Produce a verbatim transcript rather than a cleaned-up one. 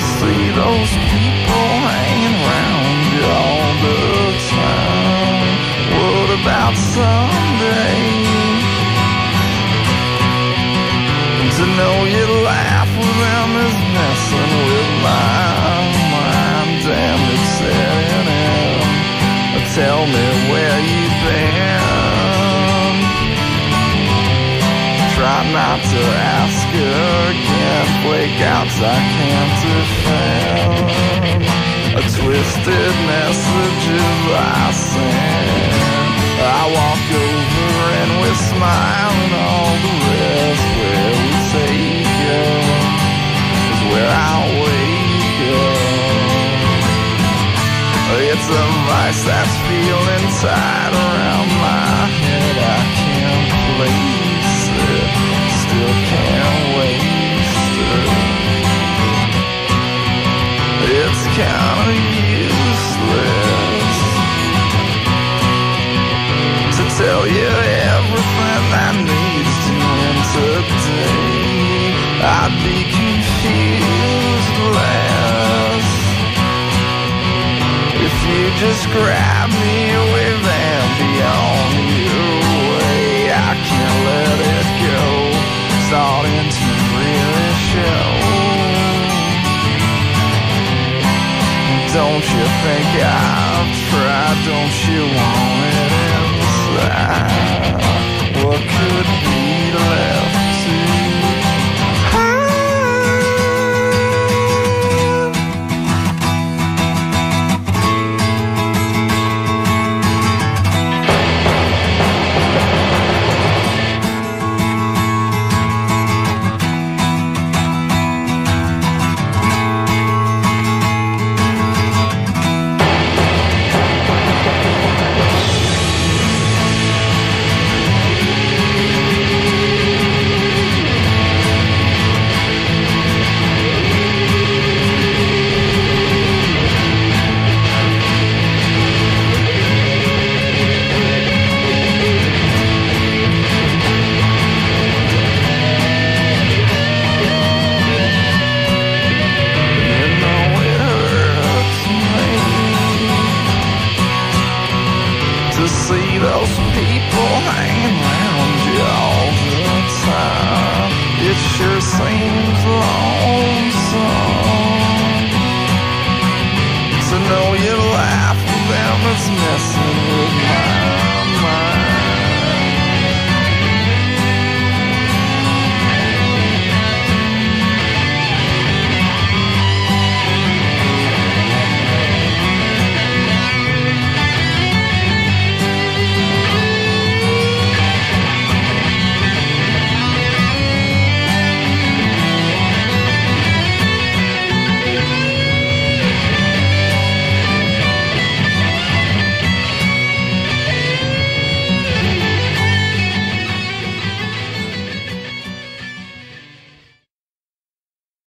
see those people hanging around you all the time. What about someday? To know you laugh with them is messing with my mind. Damn, it's setting in. Tell me where you've been. Try not to ask again. Breakouts I can't defend. A twisted messages I send. I walk over and we smile and all the rest. Where we take you is where I wake up. It's a vice that's feeling tight around my head. I can't place it, still can't waste it. It's kinda useless to tell you everything that needs to end today. I'd be confused less if you just grab me with and beyond your way. I can't let it go, starting to really show. Don't you think I've tried? Don't you want it inside? What could be left to see those people hanging around you all the time? It sure seems lonesome to know you laugh with them is messing with mine.